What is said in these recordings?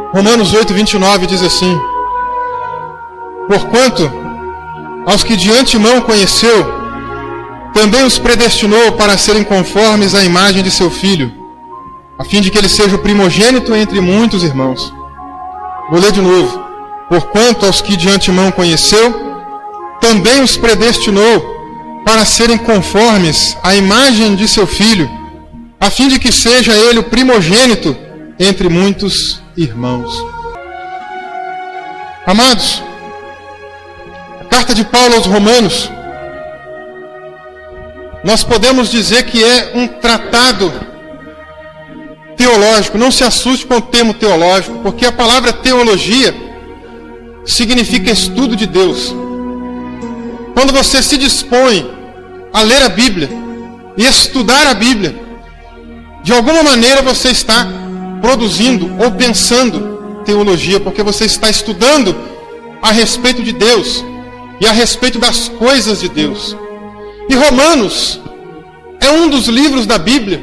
Romanos 8, 29 diz assim: porquanto aos que de antemão conheceu, também os predestinou para serem conformes à imagem de seu Filho, a fim de que ele seja o primogênito entre muitos irmãos. Vou ler de novo. Porquanto aos que de antemão conheceu, também os predestinou para serem conformes à imagem de seu Filho, a fim de que seja ele o primogênito entre muitos irmãos. Amados, a carta de Paulo aos Romanos, nós podemos dizer que é um tratado teológico. Não se assuste com o termo teológico, porque a palavra teologia significa estudo de Deus. Quando você se dispõe a ler a Bíblia e estudar a Bíblia, de alguma maneira você está produzindo ou pensando teologia, porque você está estudando a respeito de Deus e a respeito das coisas de Deus. E Romanos é um dos livros da Bíblia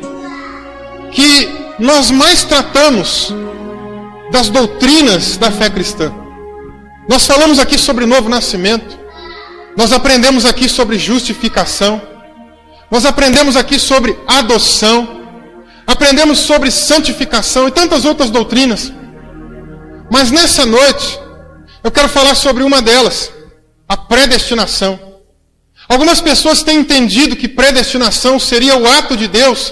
que nós mais tratamos das doutrinas da fé cristã. Nós falamos aqui sobre novo nascimento, nós aprendemos aqui sobre justificação, nós aprendemos aqui sobre adoção, aprendemos sobre santificação e tantas outras doutrinas. Mas nessa noite eu quero falar sobre uma delas, a predestinação. Algumas pessoas têm entendido que predestinação seria o ato de Deus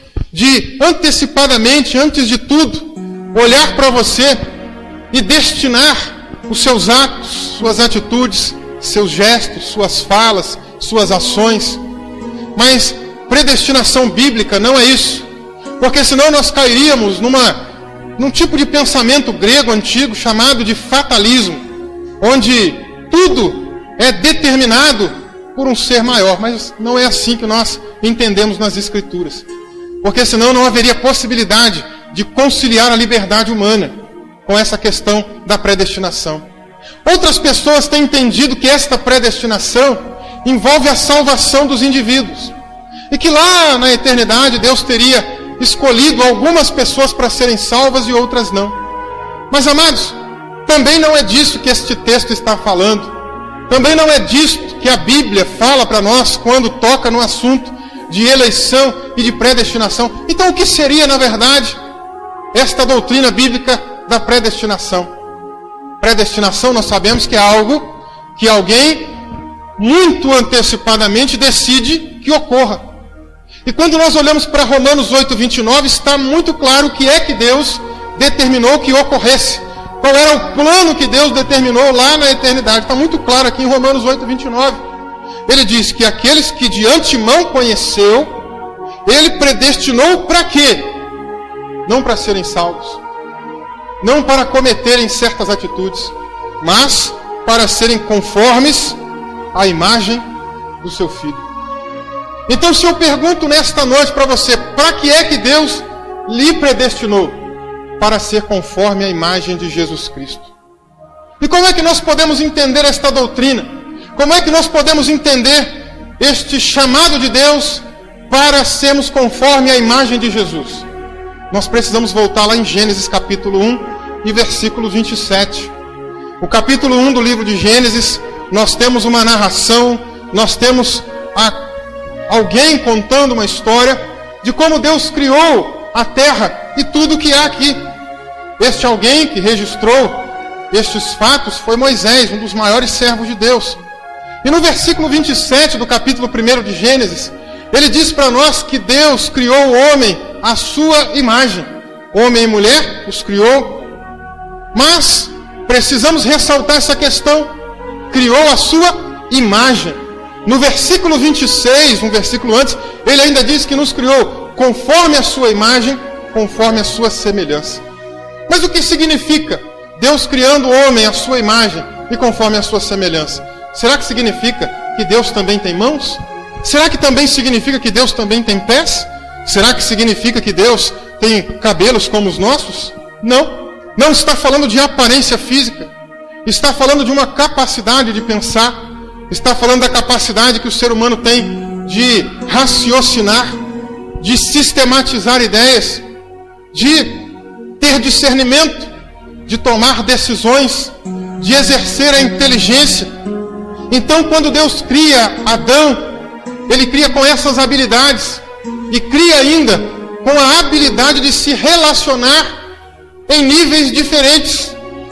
de antecipadamente, antes de tudo, olhar para você e destinar os seus atos, suas atitudes, seus gestos, suas falas, suas ações. Mas predestinação bíblica não é isso, porque senão nós cairíamos num tipo de pensamento grego antigo chamado de fatalismo, onde tudo é determinado por um ser maior. Mas não é assim que nós entendemos nas Escrituras, porque senão não haveria possibilidade de conciliar a liberdade humana com essa questão da predestinação. Outras pessoas têm entendido que esta predestinação envolve a salvação dos indivíduos, e que lá na eternidade Deus teria escolhido algumas pessoas para serem salvas e outras não. Mas, amados, também não é disso que este texto está falando. Também não é disso que a Bíblia fala para nós quando toca no assunto de eleição e de predestinação. Então, o que seria, na verdade, esta doutrina bíblica da predestinação? Predestinação, nós sabemos que é algo que alguém muito antecipadamente decide que ocorra. E quando nós olhamos para Romanos 8, 29, está muito claro o que é que Deus determinou que ocorresse. Qual era o plano que Deus determinou lá na eternidade. Está muito claro aqui em Romanos 8, 29. Ele diz que aqueles que de antemão conheceu, Ele predestinou para quê? Não para serem salvos, não para cometerem certas atitudes, mas para serem conformes à imagem do seu Filho. Então, se eu pergunto nesta noite para você, para que é que Deus lhe predestinou? Para ser conforme à imagem de Jesus Cristo. E como é que nós podemos entender esta doutrina? Como é que nós podemos entender este chamado de Deus para sermos conforme à imagem de Jesus? Nós precisamos voltar lá em Gênesis capítulo 1 e versículo 27. O capítulo 1 do livro de Gênesis, nós temos uma narração, nós temos alguém contando uma história de como Deus criou a terra e tudo o que há aqui. Este alguém que registrou estes fatos foi Moisés, um dos maiores servos de Deus. E no versículo 27 do capítulo 1 de Gênesis, ele diz para nós que Deus criou o homem à sua imagem. Homem e mulher os criou. Mas precisamos ressaltar essa questão. Criou a sua imagem. No versículo 26, um versículo antes, ele ainda diz que nos criou conforme a sua imagem, conforme a sua semelhança. Mas o que significa Deus criando o homem à sua imagem e conforme a sua semelhança? Será que significa que Deus também tem mãos? Será que também significa que Deus também tem pés? Será que significa que Deus tem cabelos como os nossos? Não. Não está falando de aparência física. Está falando de uma capacidade de pensar. Está falando da capacidade que o ser humano tem de raciocinar, de sistematizar ideias, de ter discernimento. de tomar decisões, de exercer a inteligência. Então, quando Deus cria Adão, Ele cria com essas habilidades e cria ainda com a habilidade de se relacionar em níveis diferentes.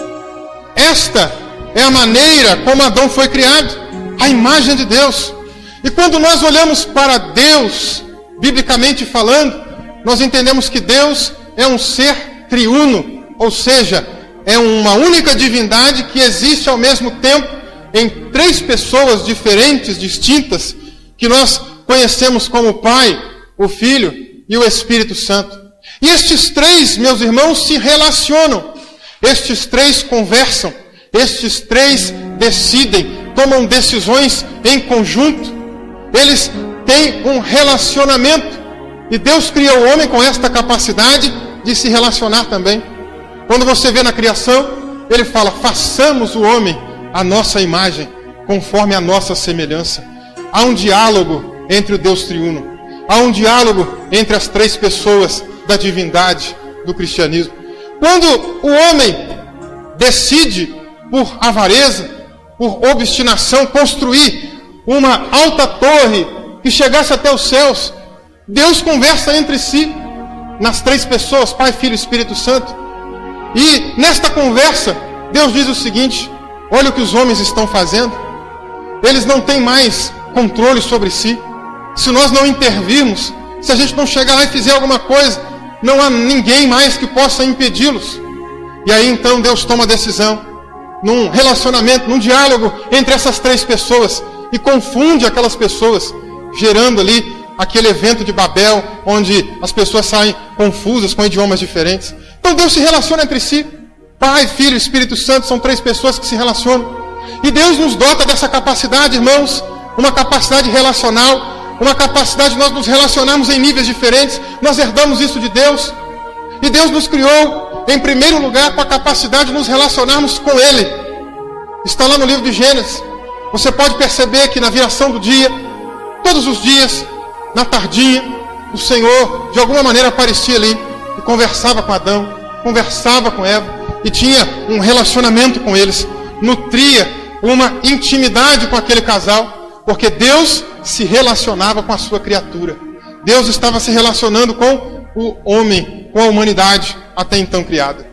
Esta é a maneira como Adão foi criado, a imagem de Deus. E quando nós olhamos para Deus, biblicamente falando, nós entendemos que Deus é um ser triuno, ou seja, é uma única divindade que existe ao mesmo tempo em três pessoas diferentes, distintas, que nós conhecemos como o Pai, o Filho e o Espírito Santo. E estes três, meus irmãos, se relacionam. Estes três conversam. Estes três decidem, tomam decisões em conjunto. Eles têm um relacionamento. E Deus criou o homem com esta capacidade de se relacionar também. Quando você vê na criação, Ele fala: façamos o homem à nossa imagem, conforme a nossa semelhança. Há um diálogo entre o Deus triuno. Há um diálogo entre as três pessoas da divindade do cristianismo. Quando o homem decide, por avareza, por obstinação, construir uma alta torre que chegasse até os céus, Deus conversa entre si, nas três pessoas, Pai, Filho e Espírito Santo. E nesta conversa, Deus diz o seguinte: olha o que os homens estão fazendo. Eles não têm mais controle sobre si. Se nós não intervirmos, se a gente não chegar lá e fizer alguma coisa, não há ninguém mais que possa impedi-los. E aí então Deus toma a decisão, num relacionamento, num diálogo entre essas três pessoas, e confunde aquelas pessoas, gerando ali aquele evento de Babel, onde as pessoas saem confusas com idiomas diferentes. Então Deus se relaciona entre si. Pai, Filho e Espírito Santo são três pessoas que se relacionam. E Deus nos dota dessa capacidade, irmãos, uma capacidade relacional, uma capacidade de nós nos relacionarmos em níveis diferentes. Nós herdamos isso de Deus. E Deus nos criou, em primeiro lugar, com a capacidade de nos relacionarmos com Ele. Está lá no livro de Gênesis. Você pode perceber que na viração do dia, todos os dias, na tardinha, o Senhor de alguma maneira aparecia ali e conversava com Adão, conversava com Eva e tinha um relacionamento com eles, nutria uma intimidade com aquele casal, porque Deus se relacionava com a sua criatura. Deus estava se relacionando com o homem, com a humanidade até então criada.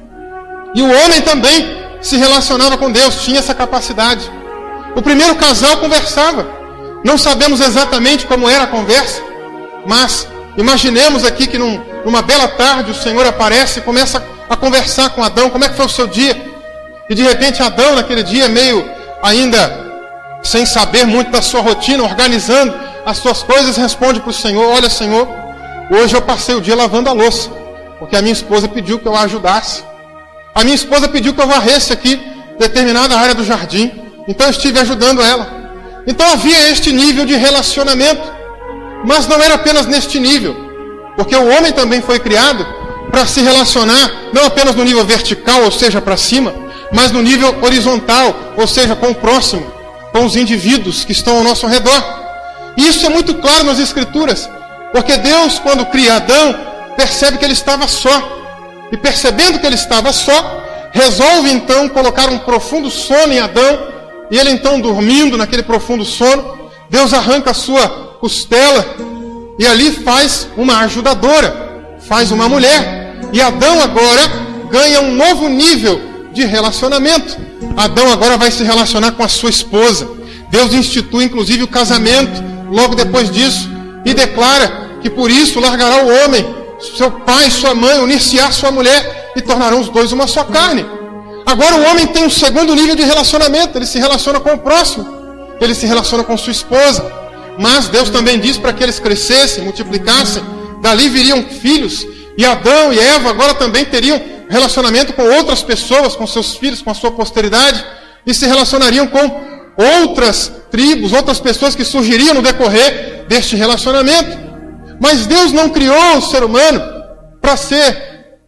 E o homem também se relacionava com Deus, tinha essa capacidade. O primeiro casal conversava. Não sabemos exatamente como era a conversa, mas imaginemos aqui que numa bela tarde o Senhor aparece e começa a conversar com Adão. Como é que foi o seu dia? E de repente Adão, naquele dia, meio ainda sem saber muito da sua rotina, organizando as suas coisas, responde para o Senhor: olha, Senhor, hoje eu passei o dia lavando a louça, porque a minha esposa pediu que eu a ajudasse. A minha esposa pediu que eu varresse aqui determinada área do jardim, então eu estive ajudando ela. Então havia este nível de relacionamento, mas não era apenas neste nível, porque o homem também foi criado para se relacionar não apenas no nível vertical, ou seja, para cima, mas no nível horizontal, ou seja, com o próximo, com os indivíduos que estão ao nosso redor. E isso é muito claro nas Escrituras, porque Deus, quando cria Adão, percebe que ele estava só, e percebendo que ele estava só, resolve então colocar um profundo sono em Adão. E ele então, dormindo naquele profundo sono, Deus arranca a sua costela e ali faz uma ajudadora, faz uma mulher. E Adão agora ganha um novo nível de relacionamento. Adão agora vai se relacionar com a sua esposa. Deus institui inclusive o casamento logo depois disso e declara que por isso largará o homem, seu pai, sua mãe, unir-se-á à sua mulher e tornarão os dois uma só carne. Agora o homem tem um segundo nível de relacionamento. Ele se relaciona com o próximo, ele se relaciona com sua esposa. Mas Deus também diz para que eles crescessem, multiplicassem, dali viriam filhos. E Adão e Eva agora também teriam relacionamento com outras pessoas, com seus filhos, com a sua posteridade, e se relacionariam com outras tribos, outras pessoas que surgiriam no decorrer deste relacionamento. Mas Deus não criou o ser humano para ser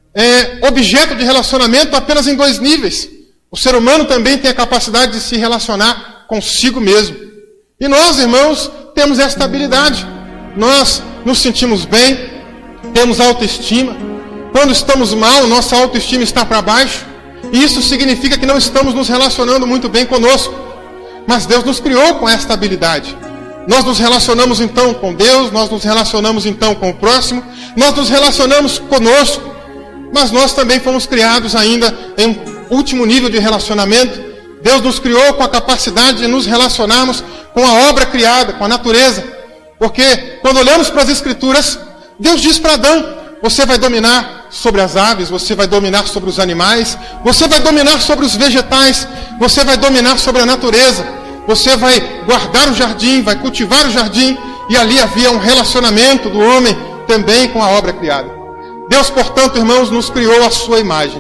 objeto de relacionamento apenas em dois níveis. O ser humano também tem a capacidade de se relacionar consigo mesmo. E nós, irmãos, temos esta habilidade. Nós nos sentimos bem, temos autoestima. Quando estamos mal, nossa autoestima está para baixo. e isso significa que não estamos nos relacionando muito bem conosco. Mas Deus nos criou com esta habilidade. Nós nos relacionamos então com Deus, nós nos relacionamos então com o próximo, nós nos relacionamos conosco, mas nós também fomos criados ainda em um último nível de relacionamento. Deus nos criou com a capacidade de nos relacionarmos com a obra criada, com a natureza. Porque quando olhamos para as Escrituras, Deus diz para Adão: você vai dominar sobre as aves, você vai dominar sobre os animais, você vai dominar sobre os vegetais, você vai dominar sobre a natureza, você vai guardar o jardim, vai cultivar o jardim. E ali havia um relacionamento do homem também com a obra criada. Deus, portanto, irmãos, nos criou à sua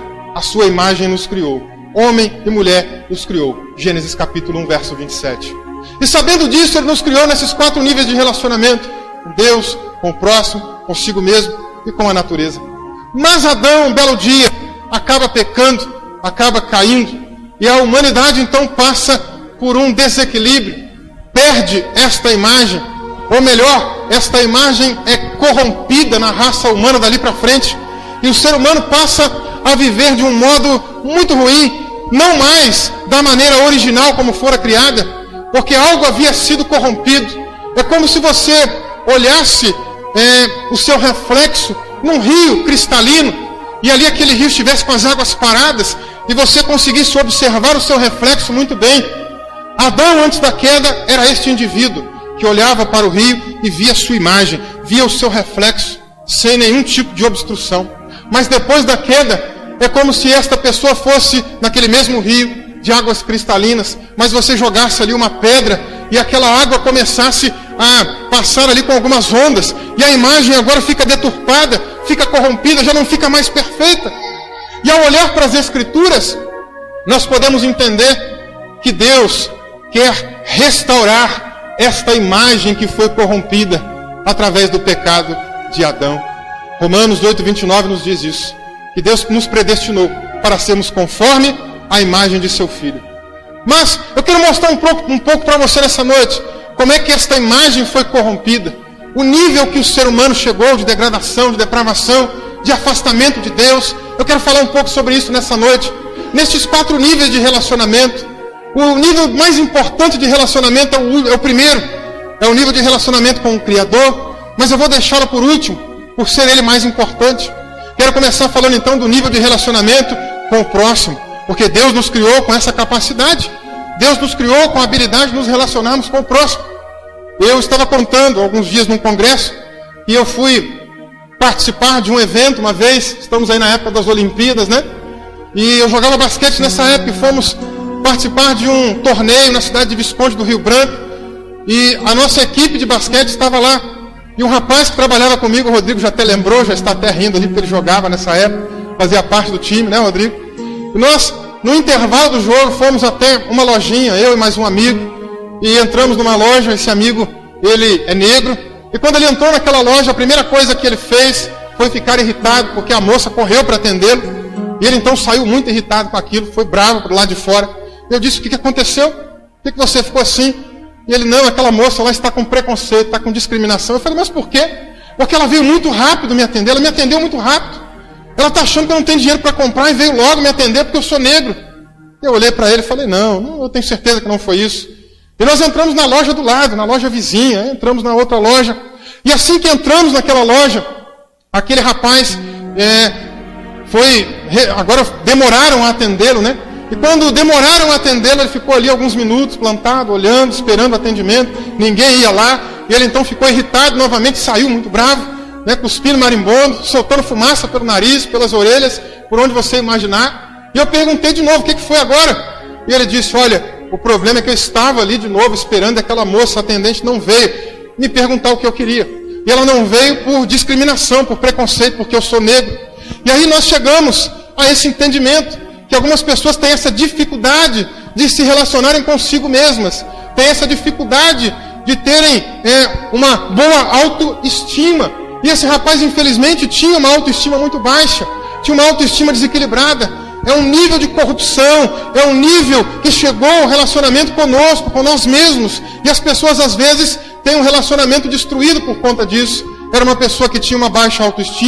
imagem nos criou, homem e mulher nos criou. Gênesis capítulo 1, verso 27. E sabendo disso, Ele nos criou nesses 4 níveis de relacionamento: com Deus, com o próximo, consigo mesmo e com a natureza. Mas Adão, um belo dia, acaba pecando, acaba caindo, e a humanidade então passa por um desequilíbrio, perde esta imagem, ou melhor, esta imagem é corrompida na raça humana dali para frente, e o ser humano passa a viver de um modo muito ruim, não mais da maneira original como fora criada, porque algo havia sido corrompido. É como se você olhasse o seu reflexo num rio cristalino, e ali aquele rio estivesse com as águas paradas, e você conseguisse observar o seu reflexo muito bem. Adão, antes da queda, era este indivíduo que olhava para o rio e via sua imagem, via o seu reflexo, sem nenhum tipo de obstrução. Mas depois da queda, é como se esta pessoa fosse naquele mesmo rio, de águas cristalinas, mas você jogasse ali uma pedra e aquela água começasse a passar ali com algumas ondas, e a imagem agora fica deturpada, fica corrompida, já não fica mais perfeita. E ao olhar para as Escrituras, nós podemos entender que Deus quer restaurar esta imagem que foi corrompida através do pecado de Adão. Romanos 8:29 nos diz isso, que Deus nos predestinou para sermos conforme a imagem de seu Filho. Mas eu quero mostrar um pouco para você nessa noite, como é que esta imagem foi corrompida, o nível que o ser humano chegou de degradação, de depravação, de afastamento de Deus. Eu quero falar um pouco sobre isso nessa noite. Nestes 4 níveis de relacionamento, o nível mais importante de relacionamento é o primeiro, é o nível de relacionamento com o Criador, mas eu vou deixá-lo por último, por ser ele mais importante. Quero começar falando então do nível de relacionamento com o próximo, porque Deus nos criou com essa capacidade. Deus nos criou com a habilidade de nos relacionarmos com o próximo. Eu estava contando alguns dias num congresso, e eu fui participar de um evento uma vez, estamos aí na época das Olimpíadas, né? E eu jogava basquete nessa época, e fomos participar de um torneio na cidade de Visconde do Rio Branco, e a nossa equipe de basquete estava lá, e um rapaz que trabalhava comigo, o Rodrigo já até lembrou, já está até rindo ali, porque ele jogava nessa época, fazia parte do time, né, Rodrigo? E nós, no intervalo do jogo, fomos até uma lojinha, eu e mais um amigo, e entramos numa loja. Esse amigo, ele é negro, e quando ele entrou naquela loja, a primeira coisa que ele fez foi ficar irritado, porque a moça correu para atendê-lo, e ele então saiu muito irritado com aquilo, foi bravo para o lado de fora. Eu disse: o que aconteceu? Por que você ficou assim? E ele: não, aquela moça lá está com preconceito, está com discriminação. Eu falei: mas por quê? Porque ela veio muito rápido me atender, ela me atendeu muito rápido. Ela está achando que eu não tenho dinheiro para comprar e veio logo me atender porque eu sou negro. Eu olhei para ele e falei: não, eu tenho certeza que não foi isso. E nós entramos na loja do lado, na loja vizinha, entramos na outra loja. E assim que entramos naquela loja, aquele rapaz agora demoraram a atendê-lo, né? E quando demoraram a atendê-lo, ele ficou ali alguns minutos plantado, olhando, esperando o atendimento. Ninguém ia lá. E ele então ficou irritado novamente, saiu muito bravo, né, cuspindo marimbondo, soltando fumaça pelo nariz, pelas orelhas, por onde você imaginar. E eu perguntei de novo: o que foi agora? E ele disse: olha, o problema é que eu estava ali de novo esperando, aquela moça atendente não veio me perguntar o que eu queria. E ela não veio por discriminação, por preconceito, porque eu sou negro. E aí nós chegamos a esse entendimento, que algumas pessoas têm essa dificuldade de se relacionarem consigo mesmas, têm essa dificuldade de terem uma boa autoestima. E esse rapaz, infelizmente, tinha uma autoestima muito baixa, tinha uma autoestima desequilibrada. É um nível de corrupção, é um nível que chegou ao relacionamento conosco, com nós mesmos. E as pessoas, às vezes, têm um relacionamento destruído por conta disso. Era uma pessoa que tinha uma baixa autoestima,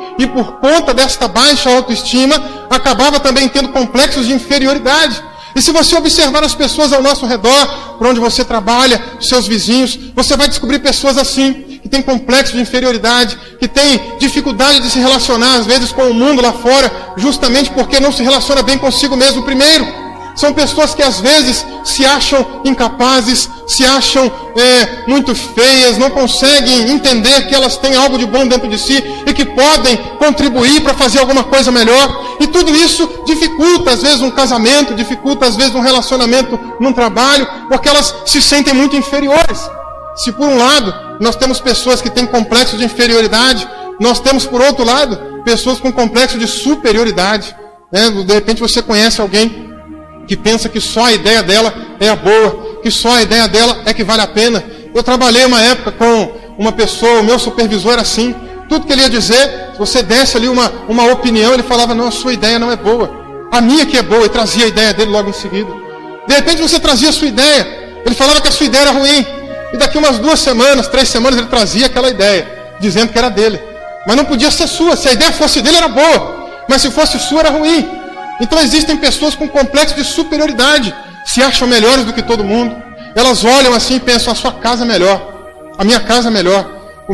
E por conta desta baixa autoestima, acabava também tendo complexos de inferioridade. E se você observar as pessoas ao nosso redor, por onde você trabalha, os seus vizinhos, você vai descobrir pessoas assim, que têm complexo de inferioridade, que têm dificuldade de se relacionar, às vezes, com o mundo lá fora, justamente porque não se relaciona bem consigo mesmo primeiro. São pessoas que às vezes se acham incapazes, se acham muito feias, não conseguem entender que elas têm algo de bom dentro de si e que podem contribuir para fazer alguma coisa melhor. E tudo isso dificulta às vezes um casamento, dificulta às vezes um relacionamento num trabalho, porque elas se sentem muito inferiores. Se por um lado nós temos pessoas que têm complexo de inferioridade, nós temos por outro lado pessoas com complexo de superioridade. De repente você conhece alguém que pensa que só a ideia dela é a boa, que só a ideia dela é que vale a pena. Eu trabalhei uma época com uma pessoa, o meu supervisor era assim, tudo que ele ia dizer, se você desse ali uma opinião, ele falava, não, a sua ideia não é boa, a minha que é boa, e trazia a ideia dele logo em seguida. De repente você trazia a sua ideia, ele falava que a sua ideia era ruim, e daqui umas 2 semanas, 3 semanas, ele trazia aquela ideia, dizendo que era dele. Mas não podia ser sua, se a ideia fosse dele era boa, mas se fosse sua era ruim. Então existem pessoas com complexo de superioridade, se acham melhores do que todo mundo. Elas olham assim e pensam, a sua casa é melhor, a minha casa é melhor, o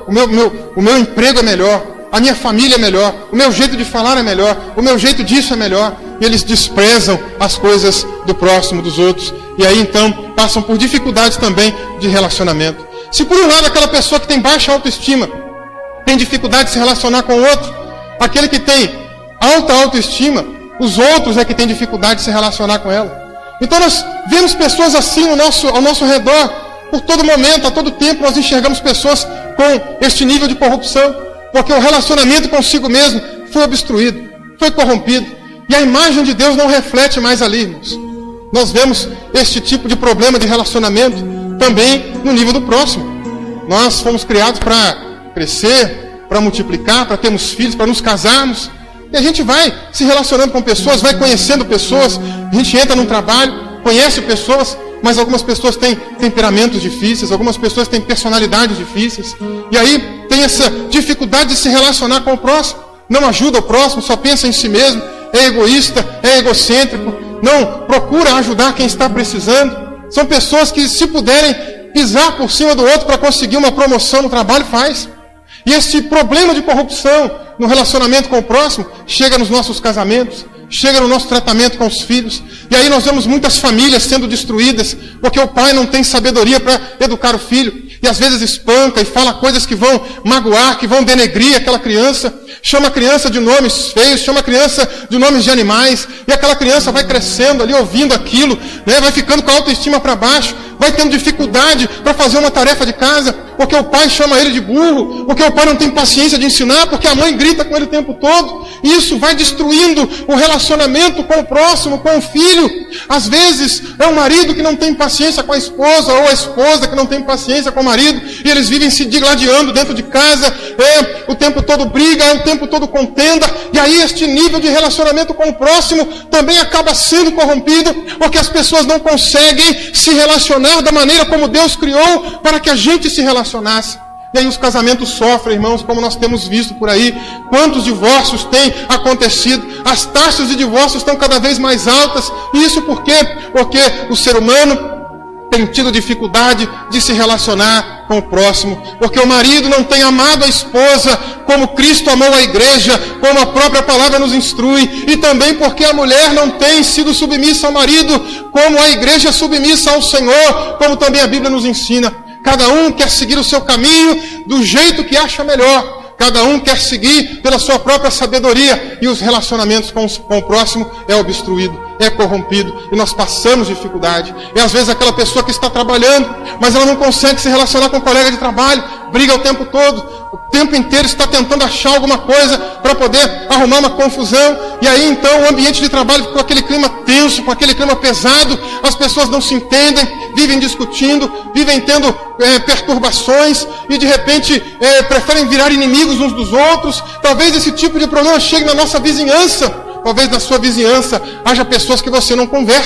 meu emprego é melhor, a minha família é melhor, o meu jeito de falar é melhor, o meu jeito disso é melhor. E eles desprezam as coisas do próximo, dos outros. E aí então passam por dificuldades também de relacionamento. Se por um lado aquela pessoa que tem baixa autoestima tem dificuldade de se relacionar com o outro, aquele que tem alta autoestima, os outros é que têm dificuldade de se relacionar com ela. Então nós vemos pessoas assim ao nosso redor, por todo momento, a todo tempo, nós enxergamos pessoas com este nível de corrupção, porque o relacionamento consigo mesmo foi obstruído, foi corrompido, e a imagem de Deus não reflete mais ali, irmãos. Nós vemos este tipo de problema de relacionamento também no nível do próximo. Nós fomos criados para crescer, para multiplicar, para termos filhos, para nos casarmos. E a gente vai se relacionando com pessoas, vai conhecendo pessoas, a gente entra num trabalho, conhece pessoas, mas algumas pessoas têm temperamentos difíceis, algumas pessoas têm personalidades difíceis, e aí tem essa dificuldade de se relacionar com o próximo, não ajuda o próximo, só pensa em si mesmo, é egoísta, é egocêntrico, não procura ajudar quem está precisando. São pessoas que, se puderem pisar por cima do outro para conseguir uma promoção no trabalho, faz. E esse problema de corrupção no relacionamento com o próximo chega nos nossos casamentos, chega no nosso tratamento com os filhos. E aí nós vemos muitas famílias sendo destruídas porque o pai não tem sabedoria para educar o filho. E às vezes espanca e fala coisas que vão magoar, que vão denegrir aquela criança. Chama a criança de nomes feios, chama a criança de nomes de animais. E aquela criança vai crescendo ali, ouvindo aquilo, vai ficando com a autoestima para baixo, vai tendo dificuldade para fazer uma tarefa de casa, porque o pai chama ele de burro, porque o pai não tem paciência de ensinar, porque a mãe grita com ele o tempo todo. E isso vai destruindo o relacionamento com o próximo, com o filho. Às vezes é o marido que não tem paciência com a esposa, ou a esposa que não tem paciência com o marido, e eles vivem se digladiando dentro de casa, o tempo todo briga, o tempo todo contenda, e aí este nível de relacionamento com o próximo também acaba sendo corrompido, porque as pessoas não conseguem se relacionar da maneira como Deus criou para que a gente se relacionasse. E aí os casamentos sofrem, irmãos, como nós temos visto por aí. Quantos divórcios têm acontecido? As taxas de divórcio estão cada vez mais altas. E isso por quê? Porque o ser humano tem tido dificuldade de se relacionar com o próximo. Porque o marido não tem amado a esposa como Cristo amou a igreja, como a própria palavra nos instrui. E também porque a mulher não tem sido submissa ao marido, como a igreja é submissa ao Senhor, como também a Bíblia nos ensina. Cada um quer seguir o seu caminho do jeito que acha melhor. Cada um quer seguir pela sua própria sabedoria. E os relacionamentos com o próximo é obstruído, é corrompido. E nós passamos dificuldade. E às vezes aquela pessoa que está trabalhando, mas ela não consegue se relacionar com o colega de trabalho, briga o tempo todo, o tempo inteiro está tentando achar alguma coisa para poder arrumar uma confusão. E aí então o ambiente de trabalho fica com aquele clima tenso, com aquele clima pesado. As pessoas não se entendem, vivem discutindo, vivem tendo perturbações e de repente preferem virar inimigos uns dos outros. Talvez esse tipo de problema chegue na nossa vizinhança. Talvez na sua vizinhança haja pessoas que você não converse,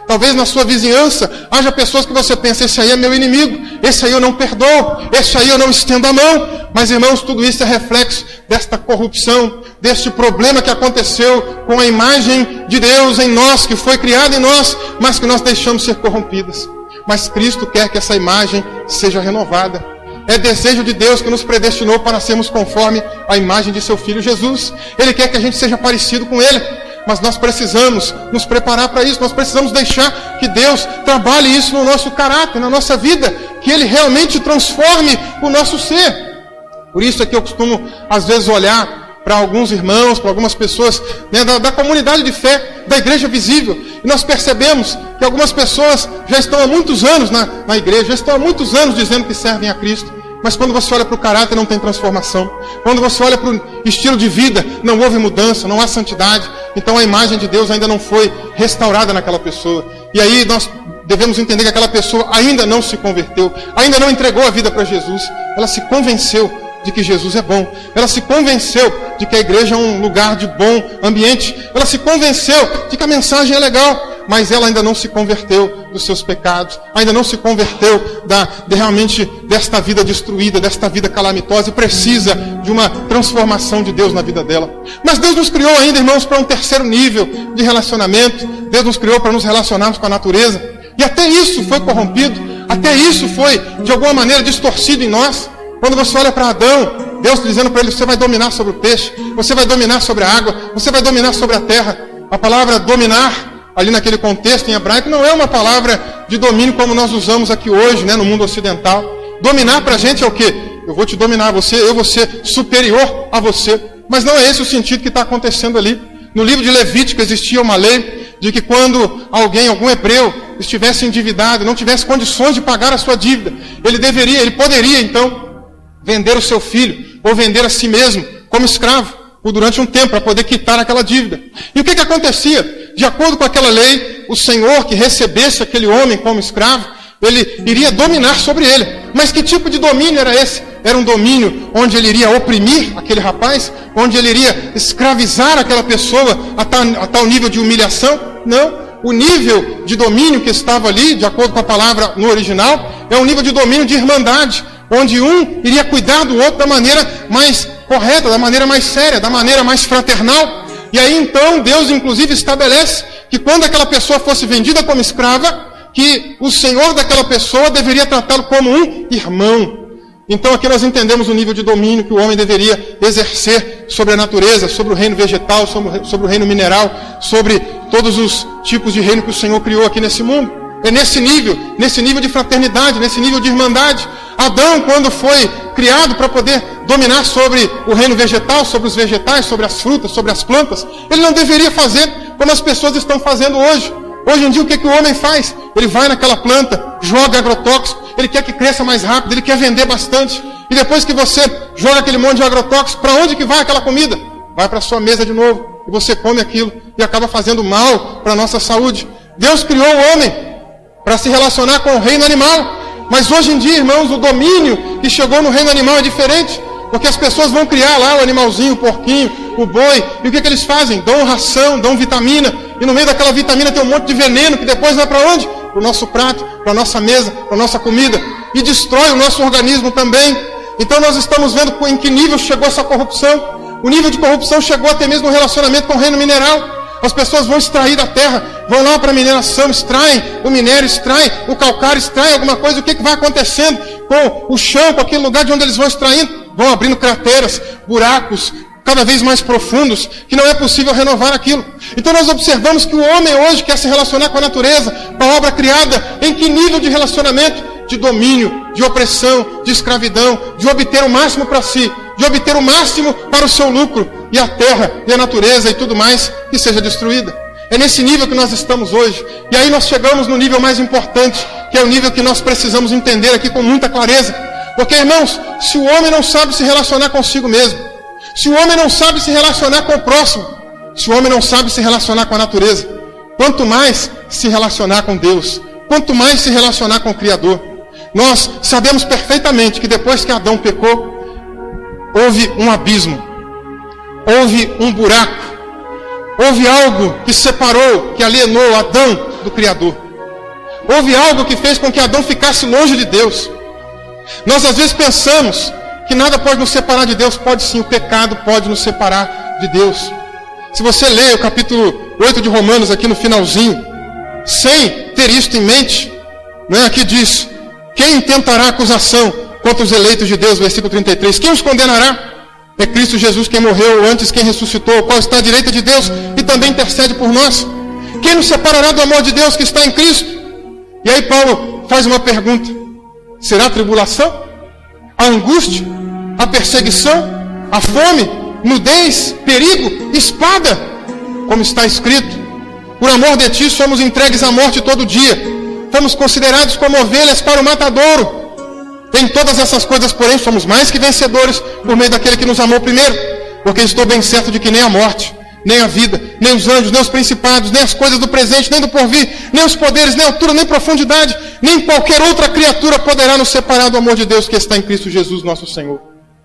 Talvez na sua vizinhança haja pessoas que você pensa, esse aí é meu inimigo, esse aí eu não perdoo, esse aí eu não estendo a mão. Mas, irmãos, tudo isso é reflexo desta corrupção, deste problema que aconteceu com a imagem de Deus em nós, que foi criada em nós, mas que nós deixamos ser corrompidas. Mas Cristo quer que essa imagem seja renovada. É desejo de Deus que nos predestinou para sermos conforme a imagem de seu Filho Jesus. Ele quer que a gente seja parecido com Ele. Mas nós precisamos nos preparar para isso. Nós precisamos deixar que Deus trabalhe isso no nosso caráter, na nossa vida. Que Ele realmente transforme o nosso ser. Por isso é que eu costumo, às vezes, olhar para alguns irmãos, para algumas pessoas, né, da comunidade de fé, da igreja visível. E nós percebemos que algumas pessoas já estão há muitos anos na igreja, já estão há muitos anos dizendo que servem a Cristo. Mas quando você olha para o caráter, não tem transformação. Quando você olha para o estilo de vida, não houve mudança, não há santidade. Então a imagem de Deus ainda não foi restaurada naquela pessoa. E aí nós devemos entender que aquela pessoa ainda não se converteu, ainda não entregou a vida para Jesus. Ela se convenceu de que Jesus é bom. Ela se convenceu de que a igreja é um lugar de bom ambiente. Ela se convenceu de que a mensagem é legal. Mas ela ainda não se converteu dos seus pecados, ainda não se converteu realmente desta vida destruída, desta vida calamitosa, e precisa de uma transformação de Deus na vida dela. Mas Deus nos criou ainda, irmãos, para um terceiro nível de relacionamento. Deus nos criou para nos relacionarmos com a natureza. E até isso foi corrompido, até isso foi, de alguma maneira, distorcido em nós. Quando você olha para Adão, Deus dizendo para ele, você vai dominar sobre o peixe, você vai dominar sobre a água, você vai dominar sobre a terra. A palavra dominar, ali naquele contexto em hebraico, não é uma palavra de domínio como nós usamos aqui hoje, né, no mundo ocidental. Dominar para a gente é o quê? Eu vou te dominar, eu vou ser superior a você. Mas não é esse o sentido que está acontecendo ali. No livro de Levítico existia uma lei de que quando algum hebreu, estivesse endividado, não tivesse condições de pagar a sua dívida, ele poderia então vender o seu filho ou vender a si mesmo como escravo por durante um tempo para poder quitar aquela dívida. E o que acontecia? De acordo com aquela lei, o senhor que recebesse aquele homem como escravo, ele iria dominar sobre ele. Mas que tipo de domínio era esse? Era um domínio onde ele iria oprimir aquele rapaz? Onde ele iria escravizar aquela pessoa a tal nível de humilhação? Não. O nível de domínio que estava ali, de acordo com a palavra no original, é um nível de domínio de irmandade, onde um iria cuidar do outro da maneira mais correta, da maneira mais séria, da maneira mais fraternal. E aí então Deus inclusive estabelece que quando aquela pessoa fosse vendida como escrava, que o senhor daquela pessoa deveria tratá-lo como um irmão. Então aqui nós entendemos o nível de domínio que o homem deveria exercer sobre a natureza, sobre o reino vegetal, sobre o reino mineral, sobre todos os tipos de reino que o Senhor criou aqui nesse mundo. É nesse nível de fraternidade, nesse nível de irmandade. Adão, quando foi criado para poder dominar sobre o reino vegetal, sobre os vegetais, sobre as frutas, sobre as plantas, ele não deveria fazer como as pessoas estão fazendo hoje. Hoje em dia, o que o homem faz? Ele vai naquela planta, joga agrotóxico, ele quer que cresça mais rápido, ele quer vender bastante. E depois que você joga aquele monte de agrotóxico, para onde que vai aquela comida? Vai para a sua mesa de novo, e você come aquilo, e acaba fazendo mal para a nossa saúde. Deus criou o homem para se relacionar com o reino animal. Mas hoje em dia, irmãos, o domínio que chegou no reino animal é diferente. Porque as pessoas vão criar lá o animalzinho, o porquinho, o boi. E o que eles fazem? Dão ração, dão vitamina. E no meio daquela vitamina tem um monte de veneno que depois vai para onde? Para o nosso prato, para a nossa mesa, para a nossa comida. E destrói o nosso organismo também. Então nós estamos vendo em que nível chegou essa corrupção. O nível de corrupção chegou até mesmo no relacionamento com o reino mineral. As pessoas vão extrair da terra, vão lá para a mineração, extraem o minério, extraem o calcário, extraem alguma coisa. O que vai acontecendo com o chão, com aquele lugar de onde eles vão extraindo? Vão abrindo crateras, buracos, cada vez mais profundos, que não é possível renovar aquilo. Então nós observamos que o homem hoje quer se relacionar com a natureza, com a obra criada. Em que nível de relacionamento? De domínio, de opressão, de escravidão, de obter o máximo para si, de obter o máximo para o seu lucro, e a terra, e a natureza, e tudo mais, que seja destruída. É nesse nível que nós estamos hoje. E aí nós chegamos no nível mais importante, que é o nível que nós precisamos entender aqui com muita clareza. Porque, irmãos, se o homem não sabe se relacionar consigo mesmo, se o homem não sabe se relacionar com o próximo, se o homem não sabe se relacionar com a natureza, quanto mais se relacionar com Deus, quanto mais se relacionar com o Criador. Nós sabemos perfeitamente que depois que Adão pecou, houve um abismo, houve um buraco Houve algo que separou, que alienou Adão do Criador. Houve algo que fez com que Adão ficasse longe de Deus. Nós às vezes pensamos que nada pode nos separar de Deus. Pode sim, o pecado pode nos separar de Deus. Se você lê o capítulo 8 de Romanos aqui no finalzinho, sem ter isto em mente, né, aqui diz: quem intentará acusação contra os eleitos de Deus, versículo 33, quem os condenará? É Cristo Jesus quem morreu, antes quem ressuscitou, qual está à direita de Deus e também intercede por nós. Quem nos separará do amor de Deus que está em Cristo? E aí Paulo faz uma pergunta: será a tribulação, a angústia, a perseguição, a fome, nudez, perigo, espada? Como está escrito: por amor de ti somos entregues à morte todo dia, fomos considerados como ovelhas para o matadouro. Em todas essas coisas, porém, somos mais que vencedores por meio daquele que nos amou primeiro, porque estou bem certo de que nem a morte, nem a vida, nem os anjos, nem os principados, nem as coisas do presente, nem do porvir, nem os poderes, nem altura, nem profundidade, nem qualquer outra criatura poderá nos separar do amor de Deus que está em Cristo Jesus, nosso Senhor.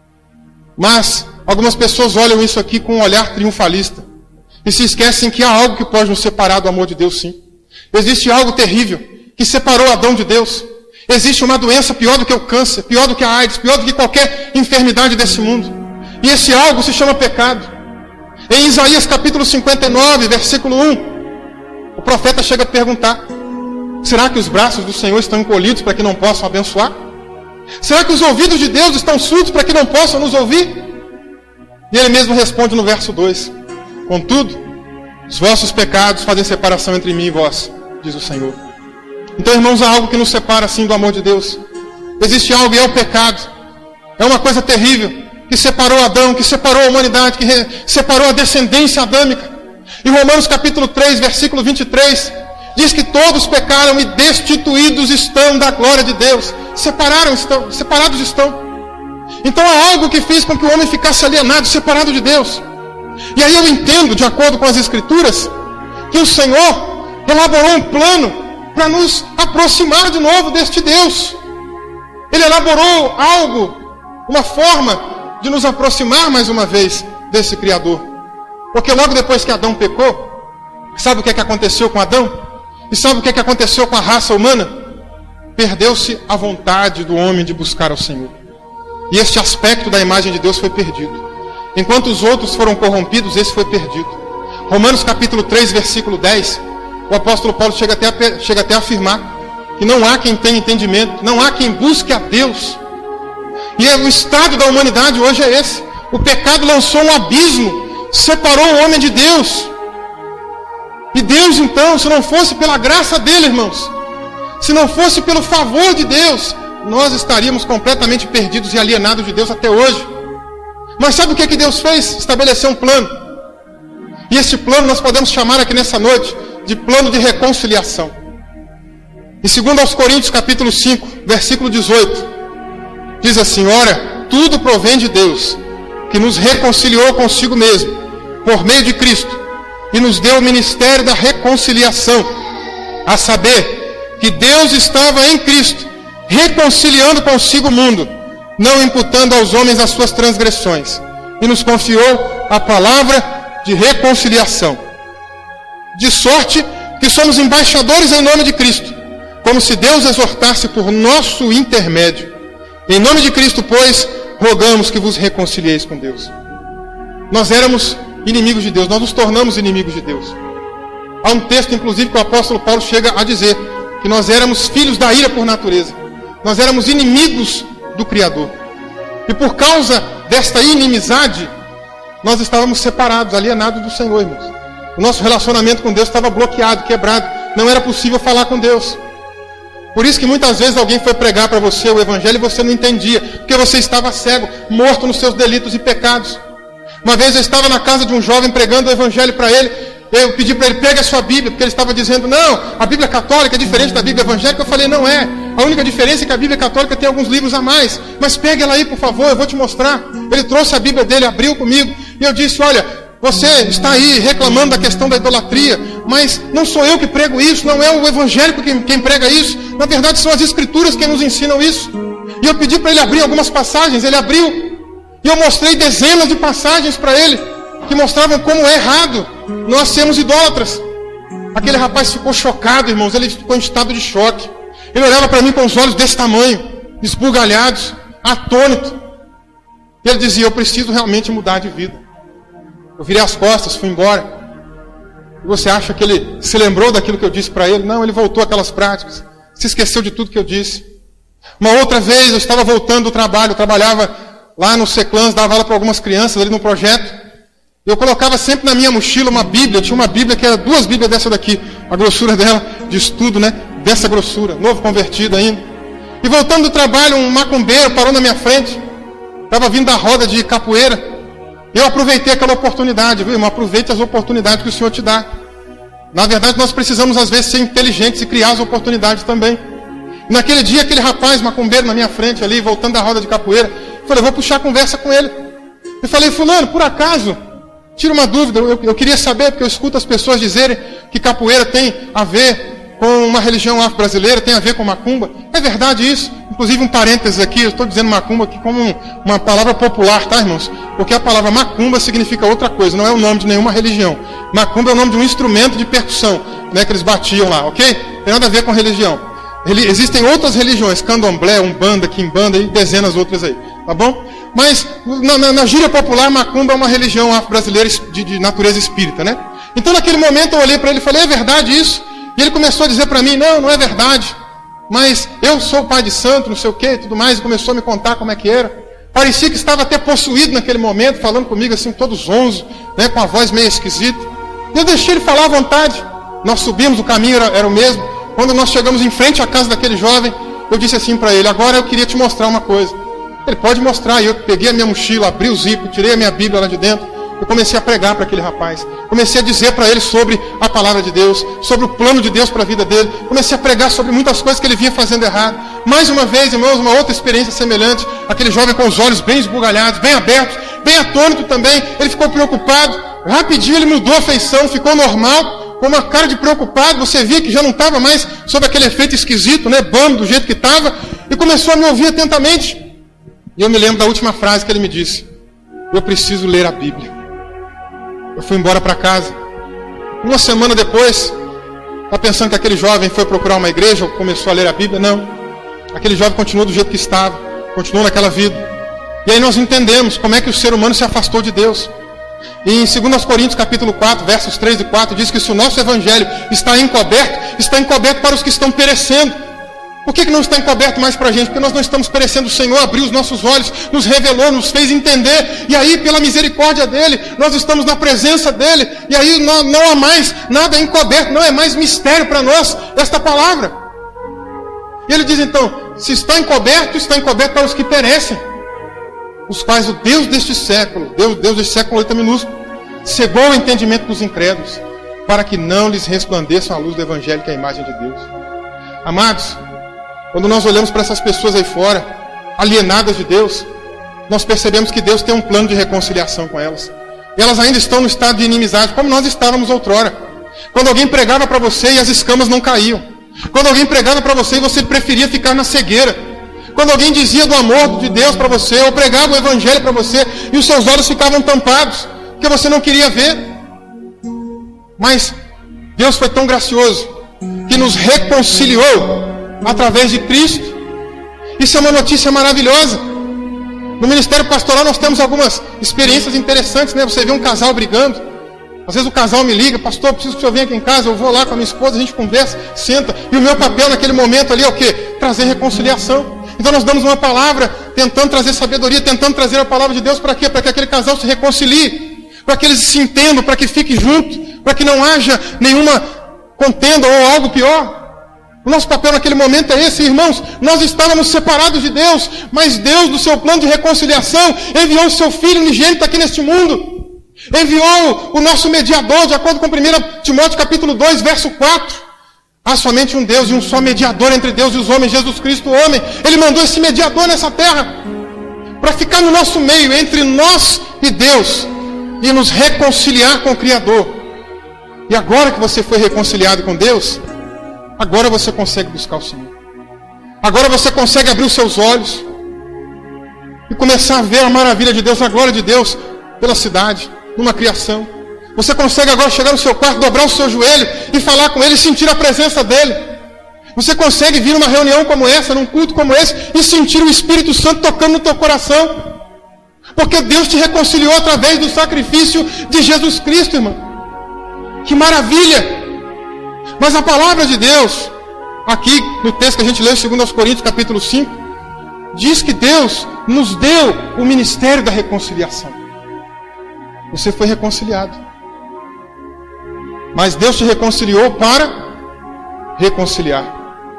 Mas algumas pessoas olham isso aqui com um olhar triunfalista e se esquecem que há algo que pode nos separar do amor de Deus, sim. Existe algo terrível que separou Adão de Deus. Existe uma doença pior do que o câncer, pior do que a AIDS, pior do que qualquer enfermidade desse mundo. E esse algo se chama pecado. Em Isaías capítulo 59, versículo 1, o profeta chega a perguntar: será que os braços do Senhor estão encolhidos para que não possam abençoar? Será que os ouvidos de Deus estão surdos para que não possam nos ouvir? E ele mesmo responde no verso 2: contudo, os vossos pecados fazem separação entre mim e vós, diz o Senhor. Então, irmãos, há algo que nos separa assim do amor de Deus. Existe algo, e é o pecado. É uma coisa terrível que separou Adão, que separou a humanidade, que separou a descendência adâmica. E Romanos capítulo 3, versículo 23, diz que todos pecaram e destituídos estão da glória de Deus. Separados estão. Então há algo que fez com que o homem ficasse alienado, separado de Deus. E aí eu entendo, de acordo com as Escrituras, que o Senhor elaborou um plano para nos aproximar de novo deste Deus. Ele elaborou algo, uma forma de nos aproximar mais uma vez desse Criador. Porque logo depois que Adão pecou, sabe o que aconteceu com Adão? E sabe o que aconteceu com a raça humana? Perdeu-se a vontade do homem de buscar ao Senhor. E este aspecto da imagem de Deus foi perdido. Enquanto os outros foram corrompidos, esse foi perdido. Romanos capítulo 3, versículo 10, o apóstolo Paulo chega até a afirmar que não há quem tenha entendimento, não há quem busque a Deus. E o estado da humanidade hoje é esse. O pecado lançou um abismo, separou o homem de Deus. E Deus, então, se não fosse pela graça dele, irmãos, se não fosse pelo favor de Deus, nós estaríamos completamente perdidos e alienados de Deus até hoje. Mas sabe o que Deus fez? Estabeleceu um plano. E este plano nós podemos chamar aqui nessa noite de plano de reconciliação. Em 2 aos Coríntios capítulo 5, versículo 18, diz assim: ora, tudo provém de Deus, que nos reconciliou consigo mesmo, por meio de Cristo, e nos deu o ministério da reconciliação, a saber, que Deus estava em Cristo, reconciliando consigo o mundo, não imputando aos homens as suas transgressões, e nos confiou a palavra de reconciliação. De sorte que somos embaixadores em nome de Cristo, como se Deus exortasse por nosso intermédio. Em nome de Cristo, pois, rogamos que vos reconcilieis com Deus. Nós éramos inimigos de Deus, nós nos tornamos inimigos de Deus. Há um texto, inclusive, que o apóstolo Paulo chega a dizer que nós éramos filhos da ira por natureza. Nós éramos inimigos do Criador. E por causa desta inimizade, nós estávamos separados, alienados do Senhor, irmãos. O nosso relacionamento com Deus estava bloqueado, quebrado. Não era possível falar com Deus. Por isso que muitas vezes alguém foi pregar para você o Evangelho e você não entendia, porque você estava cego, morto nos seus delitos e pecados. Uma vez eu estava na casa de um jovem pregando o Evangelho para ele. Eu pedi para ele: pegue a sua Bíblia, porque ele estava dizendo: não, a Bíblia católica é diferente da Bíblia evangélica. Eu falei: não é. A única diferença é que a Bíblia católica tem alguns livros a mais. Mas pegue ela aí, por favor, eu vou te mostrar. Ele trouxe a Bíblia dele, abriu comigo, e eu disse: olha, você está aí reclamando da questão da idolatria, mas não sou eu que prego isso, não é o evangélico quem prega isso. Na verdade, são as Escrituras que nos ensinam isso. E eu pedi para ele abrir algumas passagens, ele abriu. E eu mostrei dezenas de passagens para ele, que mostravam como é errado nós sermos idólatras. Aquele rapaz ficou chocado, irmãos, ele ficou em estado de choque. Ele olhava para mim com os olhos desse tamanho, esbugalhados, atônito. E ele dizia: eu preciso realmente mudar de vida. Eu virei as costas, fui embora. E você acha que ele se lembrou daquilo que eu disse para ele? Não, ele voltou àquelas práticas. Se esqueceu de tudo que eu disse. Uma outra vez eu estava voltando do trabalho, eu trabalhava lá no Seclans, dava aula para algumas crianças ali no projeto. Eu colocava sempre na minha mochila uma Bíblia, eu tinha uma Bíblia que era 2 Bíblias dessa daqui, a grossura dela, de estudo, né? Dessa grossura, novo convertido ainda. E voltando do trabalho, um macumbeiro parou na minha frente, estava vindo da roda de capoeira. Eu aproveitei aquela oportunidade, viu, irmão? Aproveite as oportunidades que o Senhor te dá. Na verdade, nós precisamos às vezes ser inteligentes e criar as oportunidades também. E naquele dia, aquele rapaz macumbeiro na minha frente ali, voltando da roda de capoeira, eu falei: vou puxar a conversa com ele. Eu falei: fulano, por acaso, tira uma dúvida, eu queria saber, porque eu escuto as pessoas dizerem que capoeira tem a ver com uma religião afro-brasileira, tem a ver com macumba. É verdade isso? Inclusive um parênteses aqui, eu estou dizendo macumba aqui como uma palavra popular, tá, irmãos? Porque a palavra macumba significa outra coisa, não é o nome de nenhuma religião. Macumba é o nome de um instrumento de percussão, né, que eles batiam lá, ok? Tem nada a ver com religião. Existem outras religiões, candomblé, umbanda, quimbanda e dezenas outras aí, tá bom? Mas na gíria popular, macumba é uma religião afro-brasileira de natureza espírita, né? Então naquele momento eu olhei para ele e falei: é verdade isso? E ele começou a dizer para mim: não é verdade, mas eu sou pai de santo, não sei o que e tudo mais, e começou a me contar como é que era. Parecia que estava até possuído naquele momento, falando comigo assim, todo zonzo, né, com a voz meio esquisita. E eu deixei ele falar à vontade. Nós subimos, o caminho era o mesmo. Quando nós chegamos em frente à casa daquele jovem, eu disse assim para ele: agora eu queria te mostrar uma coisa. Ele: pode mostrar. E eu peguei a minha mochila, abri o zíper, tirei a minha Bíblia lá de dentro. Eu comecei a pregar para aquele rapaz. Comecei a dizer para ele sobre a palavra de Deus, sobre o plano de Deus para a vida dele. Comecei a pregar sobre muitas coisas que ele vinha fazendo errado. Mais uma vez, irmãos, uma outra experiência semelhante. Aquele jovem com os olhos bem esbugalhados, bem abertos, bem atônito também. Ele ficou preocupado. Rapidinho ele mudou a feição, ficou normal, com uma cara de preocupado. Você via que já não estava mais sob aquele efeito esquisito, né, bando do jeito que estava. E começou a me ouvir atentamente. E eu me lembro da última frase que ele me disse: eu preciso ler a Bíblia. Eu fui embora para casa. Uma semana depois, está pensando que aquele jovem foi procurar uma igreja ou começou a ler a Bíblia? Não. Aquele jovem continuou do jeito que estava, continuou naquela vida. E aí nós entendemos como é que o ser humano se afastou de Deus. E em 2 Coríntios capítulo 4, versos 3 e 4, diz que se o nosso evangelho está encoberto para os que estão perecendo. Por que não está encoberto mais para a gente? Porque nós não estamos perecendo. O Senhor abriu os nossos olhos, nos revelou, nos fez entender. E aí, pela misericórdia dEle, nós estamos na presença dEle. E aí não há mais nada encoberto, não é mais mistério para nós esta palavra. E ele diz então: se está encoberto para os que perecem, os quais o Deus deste século, Deus deste século, letra minúscula, cegou o entendimento dos incrédulos, para que não lhes resplandeça a luz do Evangelho, que é a imagem de Deus. Amados, quando nós olhamos para essas pessoas aí fora, alienadas de Deus, nós percebemos que Deus tem um plano de reconciliação com elas. E elas ainda estão no estado de inimizade, como nós estávamos outrora. Quando alguém pregava para você e as escamas não caíam. Quando alguém pregava para você e você preferia ficar na cegueira. Quando alguém dizia do amor de Deus para você, ou pregava o Evangelho para você, e os seus olhos ficavam tampados, porque você não queria ver. Mas Deus foi tão gracioso, que nos reconciliou através de Cristo. Isso é uma notícia maravilhosa. No ministério pastoral nós temos algumas experiências interessantes, né? Você vê um casal brigando. Às vezes o casal me liga: pastor, eu preciso que o senhor venha aqui em casa. Eu vou lá com a minha esposa, a gente conversa, senta. E o meu papel naquele momento ali é o quê? Trazer reconciliação. Então nós damos uma palavra, tentando trazer sabedoria, tentando trazer a palavra de Deus para quê? Para que aquele casal se reconcilie, para que eles se entendam, para que fiquem juntos, para que não haja nenhuma contenda ou algo pior. O nosso papel naquele momento é esse, irmãos. Nós estávamos separados de Deus, mas Deus, do seu plano de reconciliação, enviou o seu Filho unigênito aqui neste mundo. Enviou o nosso mediador, de acordo com 1 Timóteo capítulo 2, verso 4. Há somente um Deus e um só mediador entre Deus e os homens, Jesus Cristo, o homem. Ele mandou esse mediador nessa terra para ficar no nosso meio, entre nós e Deus, e nos reconciliar com o Criador. E agora que você foi reconciliado com Deus, agora você consegue buscar o Senhor. Agora você consegue abrir os seus olhos e começar a ver a maravilha de Deus, a glória de Deus pela cidade. numa criação. Você consegue agora chegar no seu quarto, dobrar o seu joelho e falar com Ele e sentir a presença dEle. Você consegue vir numa reunião como essa, num culto como esse, e sentir o Espírito Santo tocando no teu coração. Porque Deus te reconciliou através do sacrifício de Jesus Cristo, irmão. Que maravilha! Mas a palavra de Deus, aqui no texto que a gente leu em 2 Coríntios capítulo 5, diz que Deus nos deu o ministério da reconciliação. Você foi reconciliado. Mas Deus te reconciliou para reconciliar.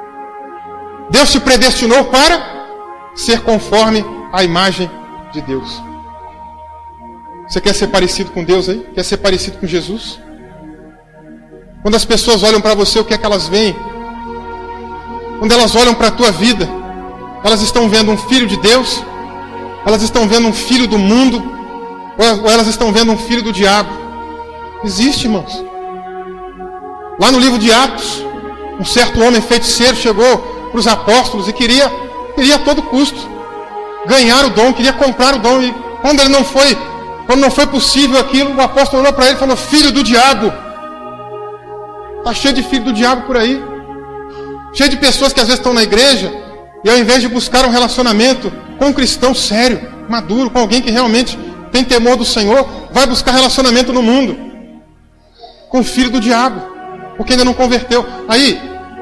Deus te predestinou para ser conforme a imagem de Deus. Você quer ser parecido com Deus aí? Quer ser parecido com Jesus? Quando as pessoas olham para você, o que é que elas veem? Quando elas olham para a tua vida, elas estão vendo um filho de Deus? Elas estão vendo um filho do mundo? Ou elas estão vendo um filho do diabo? Existe, irmãos. Lá no livro de Atos, um certo homem feiticeiro chegou para os apóstolos e queria a todo custo ganhar o dom, queria comprar o dom. E quando não foi possível aquilo, o apóstolo olhou para ele e falou: filho do diabo. Está cheio de filho do diabo por aí. Cheio de pessoas que às vezes estão na igreja e ao invés de buscar um relacionamento com um cristão sério, maduro, com alguém que realmente tem temor do Senhor, vai buscar relacionamento no mundo com o filho do diabo, porque ainda não converteu. Aí,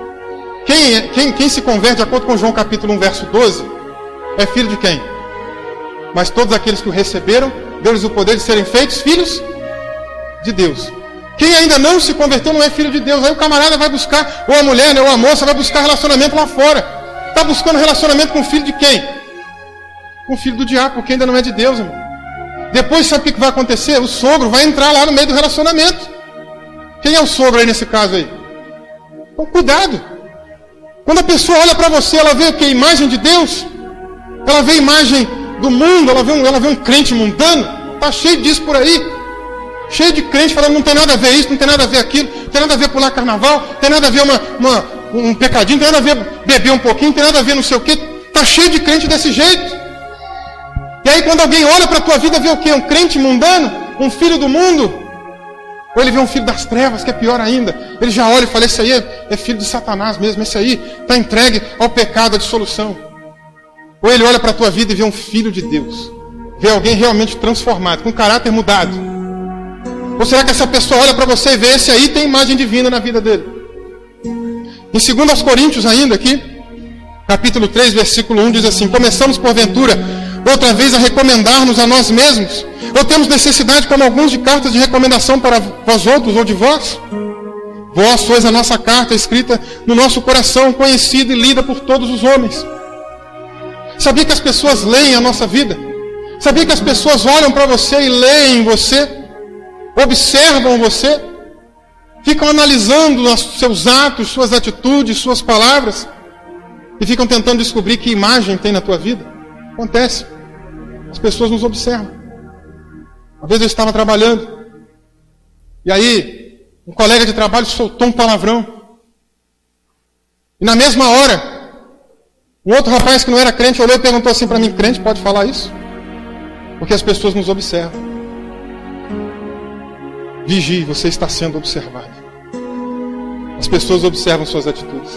quem se converte, de acordo com João capítulo 1, verso 12, é filho de quem? Mas todos aqueles que o receberam, deu-lhes o poder de serem feitos filhos de Deus. Quem ainda não se converteu não é filho de Deus. Aí o camarada vai buscar, ou a mulher, né, ou a moça vai buscar relacionamento lá fora. Está buscando relacionamento com o filho de quem? Com o filho do diabo, porque ainda não é de Deus, irmão. Depois sabe o que vai acontecer? O sogro vai entrar lá no meio do relacionamento. Quem é o sogro aí nesse caso aí? Então cuidado. Quando a pessoa olha para você, ela vê o que? A imagem de Deus? Ela vê a imagem do mundo, ela vê um crente mundano. Está cheio disso por aí. Cheio de crente falando, não tem nada a ver isso, não tem nada a ver aquilo, não tem nada a ver pular carnaval, não tem nada a ver um pecadinho, não tem nada a ver beber um pouquinho, não tem nada a ver não sei o quê. Está cheio de crente desse jeito. E aí quando alguém olha para a tua vida, vê o quê? Um crente mundano? Um filho do mundo? Ou ele vê um filho das trevas, que é pior ainda. Ele já olha e fala, esse aí é filho de Satanás mesmo, esse aí está entregue ao pecado, à dissolução. Ou ele olha para a tua vida e vê um filho de Deus. Vê alguém realmente transformado, com caráter mudado. Ou será que essa pessoa olha para você e vê, esse aí tem imagem divina na vida dele? Em 2 Coríntios ainda aqui, capítulo 3, versículo 1, diz assim: começamos porventura outra vez a recomendar-nos a nós mesmos? Ou temos necessidade, como alguns, de cartas de recomendação para vós outros ou de vós? Vós sois a nossa carta escrita no nosso coração, conhecida e lida por todos os homens. Sabia que as pessoas leem a nossa vida? Sabia que as pessoas olham para você e leem você? Observam você? Ficam analisando os seus atos, suas atitudes, suas palavras e ficam tentando descobrir que imagem tem na tua vida? Acontece. As pessoas nos observam. Uma vez eu estava trabalhando e aí um colega de trabalho soltou um palavrão. E na mesma hora, um outro rapaz que não era crente olhou e perguntou assim para mim: crente pode falar isso? Porque as pessoas nos observam. Vigie, você está sendo observado. As pessoas observam suas atitudes.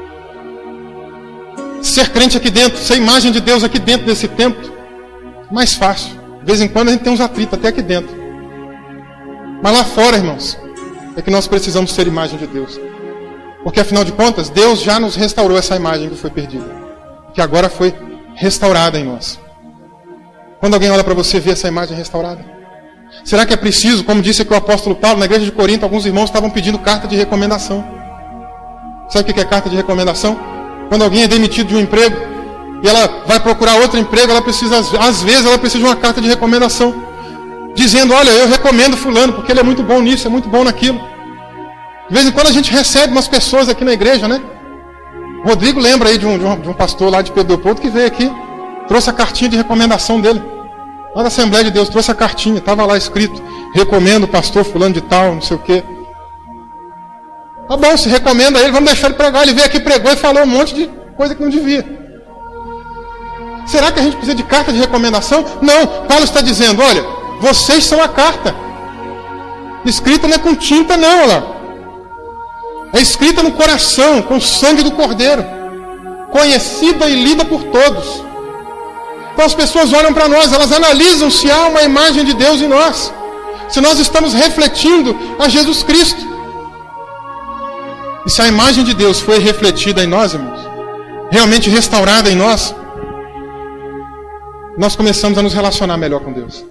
Ser crente aqui dentro, ser imagem de Deus aqui dentro desse templo, mais fácil. De vez em quando a gente tem uns atritos até aqui dentro. Mas lá fora, irmãos, é que nós precisamos ser imagem de Deus. Porque afinal de contas, Deus já nos restaurou essa imagem que foi perdida. Que agora foi restaurada em nós. Quando alguém olha para você, vê essa imagem restaurada? Será que é preciso, como disse aqui o apóstolo Paulo, na igreja de Corinto, alguns irmãos estavam pedindo carta de recomendação. Sabe o que é carta de recomendação? Quando alguém é demitido de um emprego e ela vai procurar outro emprego, ela precisa, às vezes, ela precisa de uma carta de recomendação. Dizendo, olha, eu recomendo fulano, porque ele é muito bom nisso, é muito bom naquilo. De vez em quando a gente recebe umas pessoas aqui na igreja, né? O Rodrigo lembra aí de um pastor lá de Pedro Leopoldo que veio aqui, trouxe a cartinha de recomendação dele. Lá da Assembleia de Deus, trouxe a cartinha, estava lá escrito: recomendo o pastor fulano de tal, não sei o quê. Tá bom, se recomenda ele, vamos deixar ele pregar. Ele veio aqui, pregou e falou um monte de coisa que não devia. Será que a gente precisa de carta de recomendação? Não, Paulo está dizendo, olha, vocês são a carta. Escrita não é com tinta não, olha lá. É escrita no coração, com o sangue do Cordeiro. Conhecida e lida por todos. Então as pessoas olham para nós, elas analisam se há uma imagem de Deus em nós. Se nós estamos refletindo a Jesus Cristo. E se a imagem de Deus foi refletida em nós, irmãos, realmente restaurada em nós, nós começamos a nos relacionar melhor com Deus.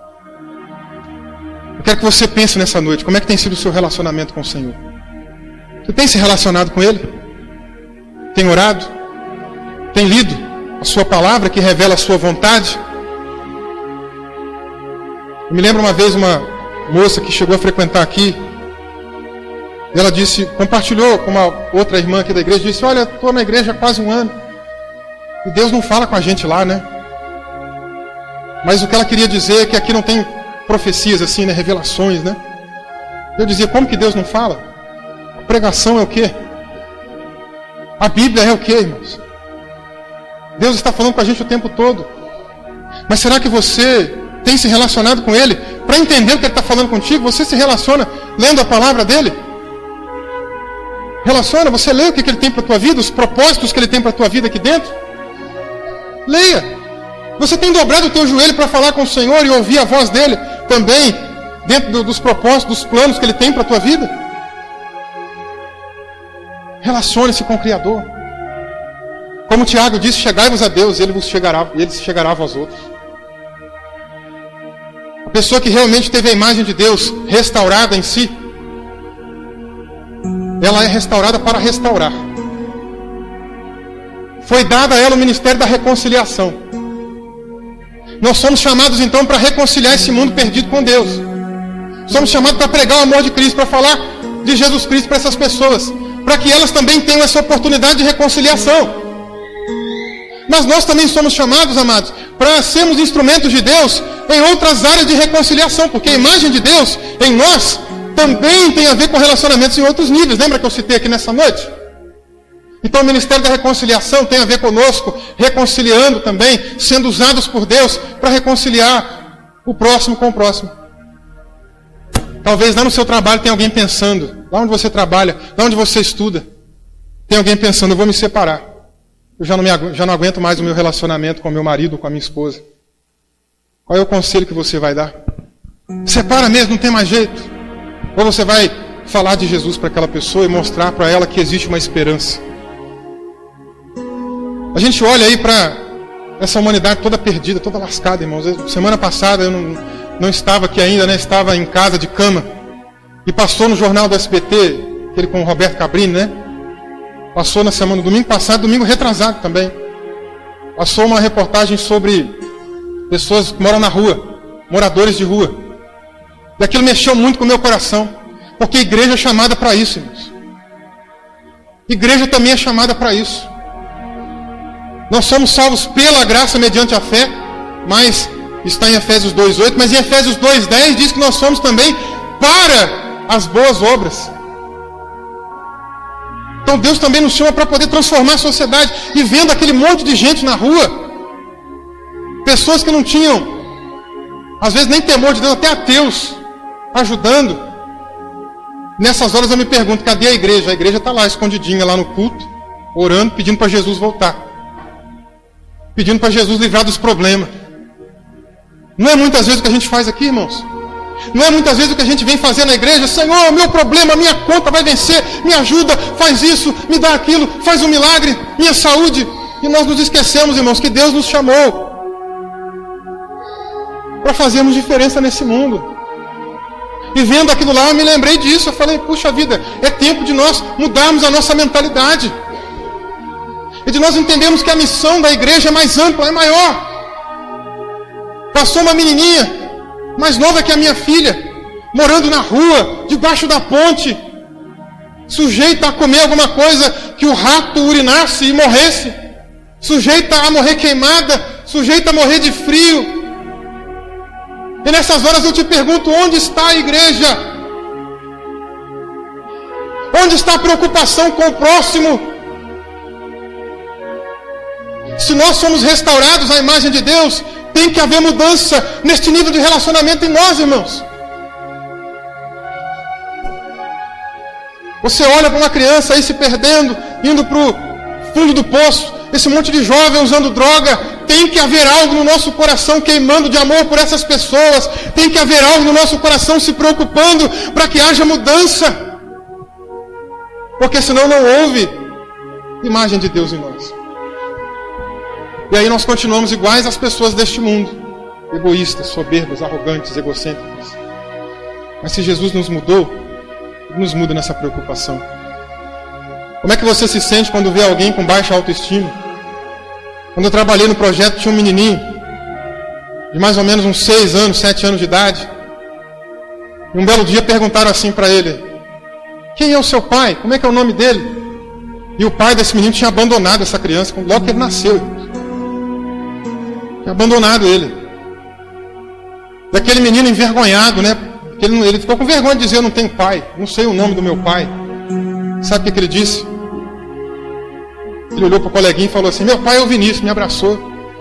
Eu quero que você pense nessa noite, como é que tem sido o seu relacionamento com o Senhor? Você tem se relacionado com Ele? Tem orado? Tem lido a sua palavra que revela a sua vontade? Eu me lembro uma vez uma moça que chegou a frequentar aqui. Ela disse, compartilhou com uma outra irmã aqui da igreja, disse, olha, estou na igreja há quase 1 ano. E Deus não fala com a gente lá, né? Mas o que ela queria dizer é que aqui não tem profecias assim, né? Revelações, né? Eu dizia, como que Deus não fala? A pregação é o quê? A Bíblia é o quê, irmãos? Deus está falando com a gente o tempo todo. Mas será que você tem se relacionado com Ele? Para entender o que Ele está falando contigo, você se relaciona lendo a palavra dEle? Relaciona, você lê o que Ele tem para a tua vida, os propósitos que Ele tem para a tua vida aqui dentro? Leia. Você tem dobrado o teu joelho para falar com o Senhor e ouvir a voz dEle também, dentro dos propósitos, dos planos que Ele tem para a tua vida? Relacione-se com o Criador. Como Tiago disse, chegai-vos a Deus, Ele se chegará a vós outros. A pessoa que realmente teve a imagem de Deus restaurada em si, ela é restaurada para restaurar. Foi dada a ela o ministério da reconciliação. Nós somos chamados então para reconciliar esse mundo perdido com Deus. Somos chamados para pregar o amor de Cristo, para falar de Jesus Cristo para essas pessoas, para que elas também tenham essa oportunidade de reconciliação. Mas nós também somos chamados, amados, para sermos instrumentos de Deus em outras áreas de reconciliação, porque a imagem de Deus em nós também tem a ver com relacionamentos em outros níveis. Lembra que eu citei aqui nessa noite? Então o ministério da reconciliação tem a ver conosco, reconciliando também, sendo usados por Deus para reconciliar o próximo com o próximo. Talvez lá no seu trabalho tenha alguém pensando, lá onde você trabalha, lá onde você estuda, tem alguém pensando, eu vou me separar. Eu já não aguento mais o meu relacionamento com o meu marido, com a minha esposa. Qual é o conselho que você vai dar? Separa mesmo, não tem mais jeito. Ou você vai falar de Jesus para aquela pessoa e mostrar para ela que existe uma esperança. A gente olha aí para essa humanidade toda perdida, toda lascada, irmãos. Semana passada eu não estava aqui ainda, né? Estava em casa de cama. E passou no jornal do SBT, aquele com o Roberto Cabrini, né? Passou na semana, domingo passado, domingo retrasado também. Passou uma reportagem sobre pessoas que moram na rua, moradores de rua. E aquilo mexeu muito com o meu coração. Porque a igreja é chamada para isso, irmãos. Igreja também é chamada para isso. Nós somos salvos pela graça mediante a fé, mas está em Efésios 2:8, mas em Efésios 2:10 diz que nós somos também para as boas obras. Então Deus também nos chama para poder transformar a sociedade. E vendo aquele monte de gente na rua, pessoas que não tinham, às vezes nem temor de Deus, até ateus, ajudando. Nessas horas eu me pergunto, cadê a igreja? A igreja está lá, escondidinha, lá no culto, orando, pedindo para Jesus voltar. Pedindo para Jesus livrar dos problemas. Não é muitas vezes o que a gente faz aqui, irmãos? Não é muitas vezes o que a gente vem fazer na igreja? Senhor, meu problema, minha conta vai vencer, me ajuda, faz isso, me dá aquilo, faz um milagre, minha saúde. E nós nos esquecemos, irmãos, que Deus nos chamou para fazermos diferença nesse mundo. E vendo aquilo lá, eu me lembrei disso. Eu falei, puxa vida, é tempo de nós mudarmos a nossa mentalidade. E de nós entendermos que a missão da igreja é mais ampla, é maior. Passou uma menininha, mais nova que a minha filha, morando na rua, debaixo da ponte, sujeita a comer alguma coisa que o rato urinasse e morresse, sujeita a morrer queimada, sujeita a morrer de frio. E nessas horas eu te pergunto, onde está a igreja? Onde está a preocupação com o próximo? Se nós somos restaurados à imagem de Deus, Tem que haver mudança neste nível de relacionamento em nós, irmãos. Você olha para uma criança aí se perdendo, indo para o fundo do poço, esse monte de jovem usando droga. Tem que haver algo no nosso coração queimando de amor por essas pessoas. Tem que haver algo no nosso coração se preocupando para que haja mudança. Porque senão não houve imagem de Deus em nós. E aí nós continuamos iguais às pessoas deste mundo. Egoístas, soberbos, arrogantes, egocêntricos. Mas se Jesus nos mudou, Ele nos muda nessa preocupação. Como é que você se sente quando vê alguém com baixa autoestima? Quando eu trabalhei no projeto, tinha um menininho de mais ou menos uns 6 anos, 7 anos de idade. E um belo dia perguntaram assim para ele: quem é o seu pai? Como é que é o nome dele? E o pai desse menino tinha abandonado essa criança logo que ele nasceu. Tinha abandonado ele. Daquele menino envergonhado, né? Ele ficou com vergonha de dizer: eu não tenho pai, não sei o nome do meu pai. Sabe o que ele disse? Ele olhou para o coleguinha e falou assim: meu pai é o Vinícius, me abraçou.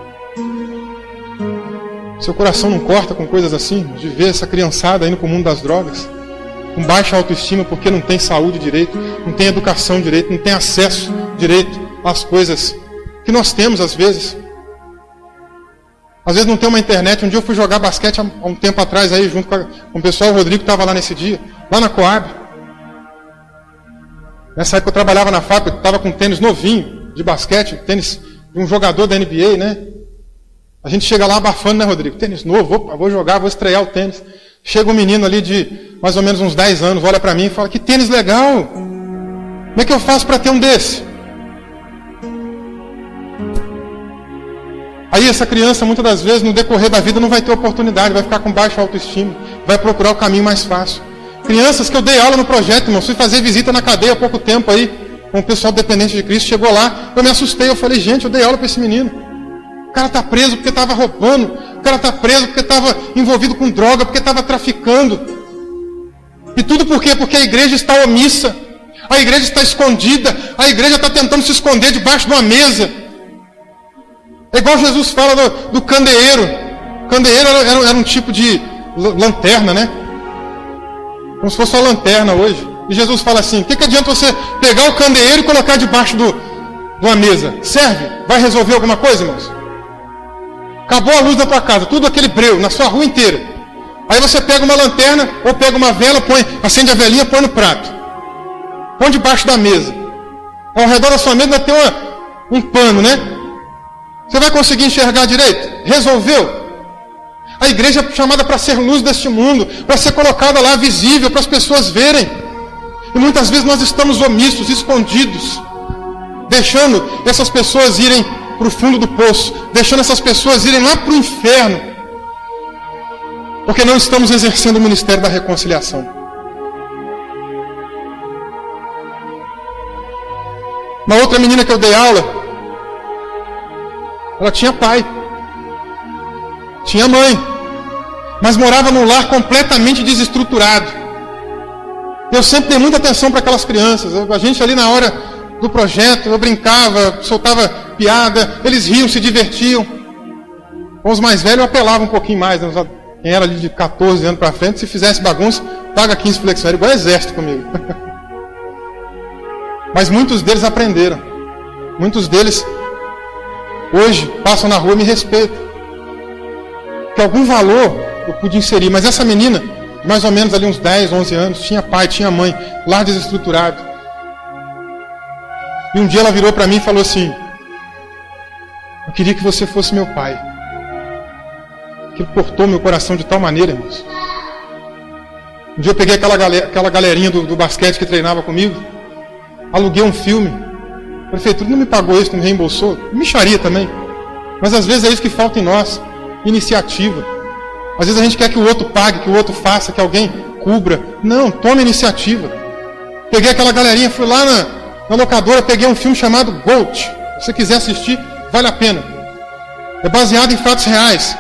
Seu coração não corta com coisas assim? De ver essa criançada indo para o mundo das drogas, com baixa autoestima porque não tem saúde direito, não tem educação direito, não tem acesso direito às coisas que nós temos às vezes. Às vezes não tem uma internet. Um dia eu fui jogar basquete há um tempo atrás aí, junto com o pessoal, o Rodrigo estava lá nesse dia, lá na Coab. Nessa época eu trabalhava na fábrica, estava com um tênis novinho de basquete, tênis de um jogador da NBA, né? A gente chega lá abafando, né, Rodrigo? Tênis novo, vou jogar, vou estrear o tênis. Chega um menino ali de mais ou menos uns 10 anos, olha para mim e fala: que tênis legal! Como é que eu faço para ter um desse? Aí essa criança, muitas das vezes, no decorrer da vida, não vai ter oportunidade, vai ficar com baixa autoestima, vai procurar o caminho mais fácil. Crianças que eu dei aula no projeto, irmão, fui fazer visita na cadeia há pouco tempo aí, com o pessoal dependente de Cristo, chegou lá, eu me assustei, eu falei: gente, eu dei aula para esse menino. O cara está preso porque estava roubando, o cara está preso porque estava envolvido com droga, porque estava traficando. E tudo por quê? Porque a igreja está omissa, a igreja está escondida, a igreja está tentando se esconder debaixo de uma mesa. É igual Jesus fala do candeeiro. O candeeiro era um tipo de lanterna, né? Como se fosse uma lanterna hoje. E Jesus fala assim: o que adianta você pegar o candeeiro e colocar debaixo de uma mesa? Serve? Vai resolver alguma coisa, irmãos? Acabou a luz da tua casa, tudo aquele breu, na sua rua inteira. Aí você pega uma lanterna, ou pega uma vela, acende a velinha, põe no prato. Põe debaixo da mesa. Ao redor da sua mesa ainda tem um pano, né? Você vai conseguir enxergar direito? Resolveu? A igreja é chamada para ser luz deste mundo, para ser colocada lá visível, para as pessoas verem. E muitas vezes nós estamos omissos, escondidos, deixando essas pessoas irem para o fundo do poço, deixando essas pessoas irem lá para o inferno, porque não estamos exercendo o ministério da reconciliação. Uma outra menina que eu dei aula, ela tinha pai, tinha mãe, mas morava num lar completamente desestruturado. Eu sempre dei muita atenção para aquelas crianças. A gente ali na hora do projeto, eu brincava, soltava piada, eles riam, se divertiam. Com os mais velhos eu apelava um pouquinho mais, né? Quem era ali de 14 anos para frente, se fizesse bagunça, paga 15 flexões, era igual exército comigo. Mas muitos deles aprenderam. Muitos deles hoje passam na rua e me respeitam. Que algum valor eu pude inserir. Mas essa menina, mais ou menos ali uns 10, 11 anos, tinha pai, tinha mãe, lar desestruturado. E um dia ela virou para mim e falou assim: eu queria que você fosse meu pai. Aquilo cortou meu coração de tal maneira, irmãos. Um dia eu peguei aquela galerinha do basquete que treinava comigo, aluguei um filme. A prefeitura não me pagou isso, não me reembolsou. Mixaria também. Mas às vezes é isso que falta em nós. Iniciativa. Às vezes a gente quer que o outro pague, que o outro faça, que alguém cubra. Não, tome iniciativa. Peguei aquela galerinha, fui lá na locadora, peguei um filme chamado Gold. Se você quiser assistir, vale a pena. É baseado em fatos reais.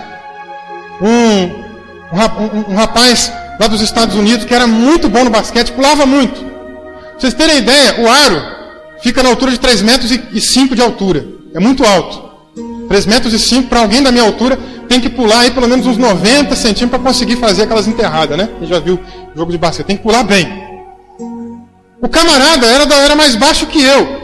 Um rapaz lá dos Estados Unidos que era muito bom no basquete, pulava muito. Pra vocês terem ideia, o aro fica na altura de 3,5 metros de altura. É muito alto. 3,5 metros para alguém da minha altura tem que pular aí pelo menos uns 90 centímetros para conseguir fazer aquelas enterradas, né? Quem já viu o jogo de basquete, tem que pular bem. O camarada era mais baixo que eu.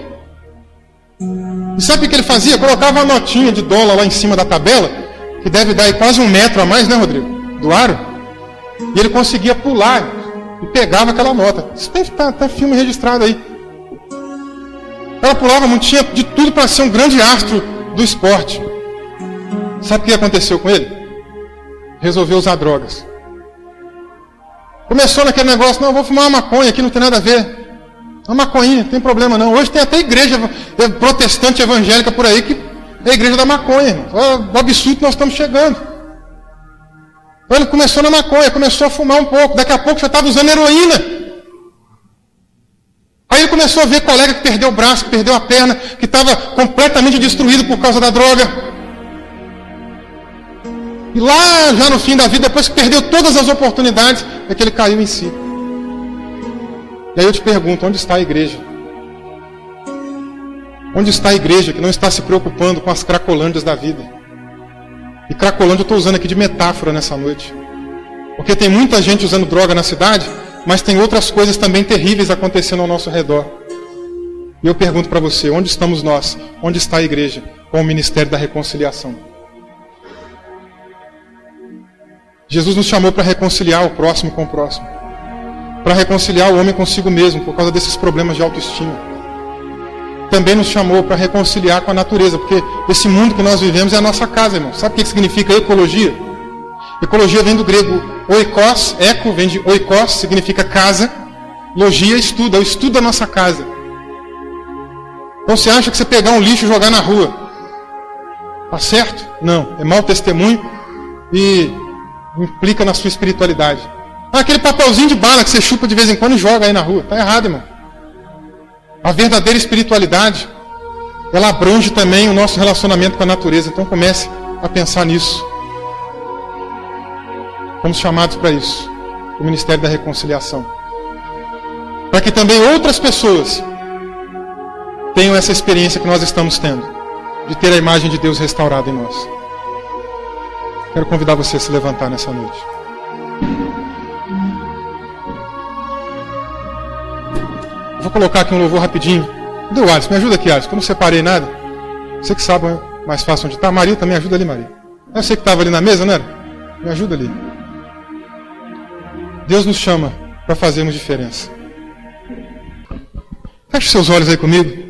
E sabe o que ele fazia? Colocava uma notinha de dólar lá em cima da tabela, que deve dar aí quase 1 metro a mais, né, Rodrigo? Do aro. E ele conseguia pular e pegava aquela nota. Isso tá filme registrado aí. Ela pulava muito, tinha de tudo para ser um grande astro do esporte. Sabe o que aconteceu com ele? Resolveu usar drogas. Começou naquele negócio, não, eu vou fumar uma maconha aqui, não tem nada a ver. Uma maconhinha, não tem problema não. Hoje tem até igreja protestante evangélica por aí que é a igreja da maconha, irmão. O absurdo que nós estamos chegando. Ele começou na maconha, começou a fumar um pouco, daqui a pouco já estava usando heroína. Aí ele começou a ver colega que perdeu o braço, que perdeu a perna, que estava completamente destruído por causa da droga. E lá, já no fim da vida, depois que perdeu todas as oportunidades, é que ele caiu em si. E aí eu te pergunto, onde está a igreja? Onde está a igreja que não está se preocupando com as cracolândias da vida? E cracolândia eu estou usando aqui de metáfora nessa noite. Porque tem muita gente usando droga na cidade, mas tem outras coisas também terríveis acontecendo ao nosso redor. E eu pergunto para você, onde estamos nós? Onde está a igreja com o ministério da reconciliação? Jesus nos chamou para reconciliar o próximo com o próximo. Para reconciliar o homem consigo mesmo, por causa desses problemas de autoestima. Também nos chamou para reconciliar com a natureza, porque esse mundo que nós vivemos é a nossa casa, irmão. Sabe o que significa ecologia? Ecologia vem do grego oikos, eco vem de oikos, significa casa. Logia, estudo, é o estudo da nossa casa. Então você acha que você pegar um lixo e jogar na rua, tá certo? Não, é mau testemunho e implica na sua espiritualidade. Aquele papelzinho de bala que você chupa de vez em quando e joga aí na rua, tá errado, irmão. A verdadeira espiritualidade, ela abrange também o nosso relacionamento com a natureza. Então comece a pensar nisso. Fomos chamados para isso, o Ministério da Reconciliação. Para que também outras pessoas tenham essa experiência que nós estamos tendo, de ter a imagem de Deus restaurada em nós. Quero convidar você a se levantar nessa noite. Vou colocar aqui um louvor rapidinho. Cadê o Alisson? Me ajuda aqui, Alisson, que eu não separei nada. Você que sabe mais fácil onde está. Maria, também ajuda ali, Maria. Eu sei que estava ali na mesa, não era? Me ajuda ali. Deus nos chama para fazermos diferença. Feche seus olhos aí comigo.